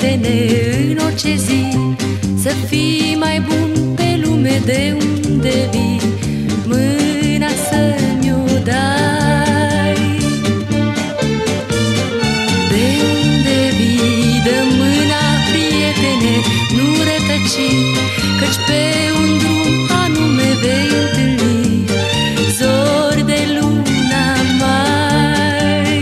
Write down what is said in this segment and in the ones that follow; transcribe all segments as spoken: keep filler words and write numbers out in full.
prietene în orice zi, să fii mai bun pe lume de unde vii, mâna să-mi-o dai. De unde vii, dă mâna, prietene, nu rătăci, căci pe un drum anume vei întâlni zori de luna mai.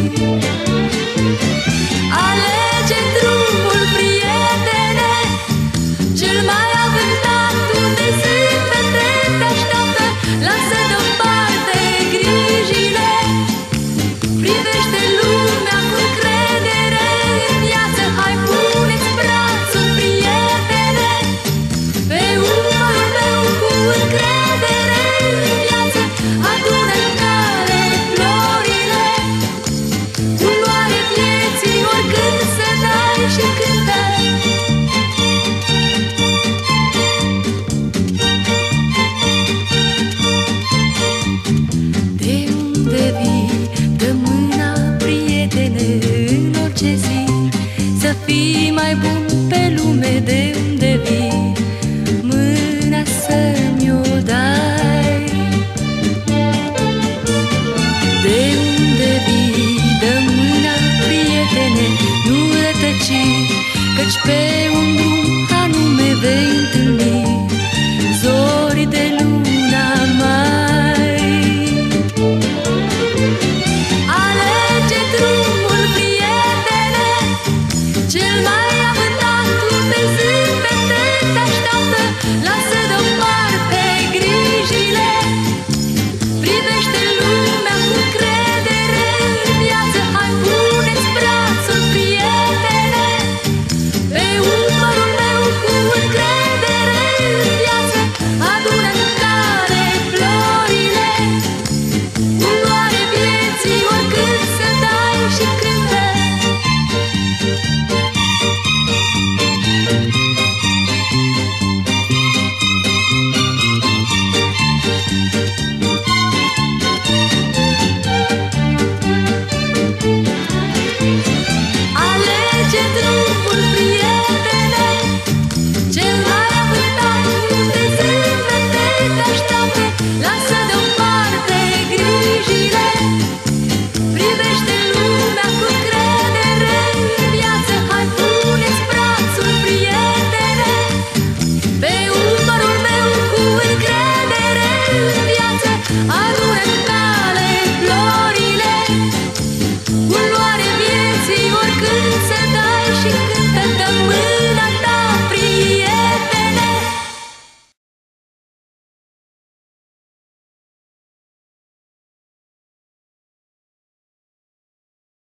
Alege drumul, prietene, cel mai avântat, unde zâmbete te așteaptă. Lasă deoparte grijile, privește lumea cu încredere în viață. Hai, pune-ți brațul, prietene, pe umărul meu cu încredere în viață. Adună în care florile, culoare vieții, oricând să dai și cântă. De unde vii, dă mâna, prietene, în orice zi, să fii mai bun pe lume de unde vii, mâna să-mi-o dai. De unde vii, dă mâna, prietene, nu rătăci, căci pe